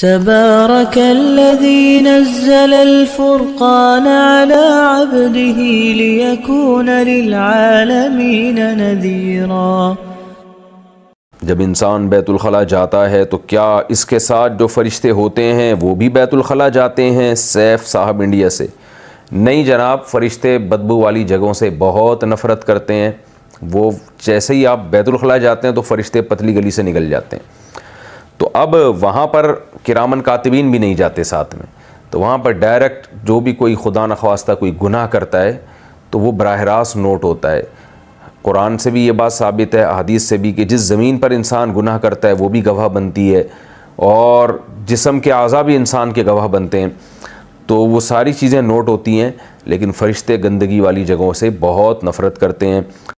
تبارك الذي نزل الفرقان على عبده ليكون للعالمين نذيرا۔ جب انسان بیت الخلا جاتا ہے تو کیا اس کے ساتھ جو فرشتے ہوتے ہیں وہ بھی بیت الخلا جاتے ہیں؟ سیف صاحب انڈیا سے، نہیں جناب، فرشتے بدبو والی جگہوں سے بہت نفرت کرتے ہیں۔ وہ جیسے ہی آپ بیت الخلا جاتے ہیں تو فرشتے پتلی گلی سے نکل جاتے ہیں۔ تو اب وہاں پر کرامن کاتبین بھی نہیں جاتے ساتھ میں، تو وہاں پر ڈائریکٹ جو بھی کوئی خدا نخواستہ کوئی گناہ کرتا ہے تو وہ براہ راست نوٹ ہوتا ہے۔ قرآن سے بھی یہ بات ثابت ہے، احادیث سے بھی، کہ جس زمین پر انسان گناہ کرتا ہے وہ بھی گواہ بنتی ہے، اور جسم کے اعضاء بھی انسان کے گواہ بنتے ہیں، تو وہ ساری چیزیں نوٹ ہوتی ہیں۔ لیکن فرشتے گندگی والی جگہوں سے بہت نفرت کرتے ہیں۔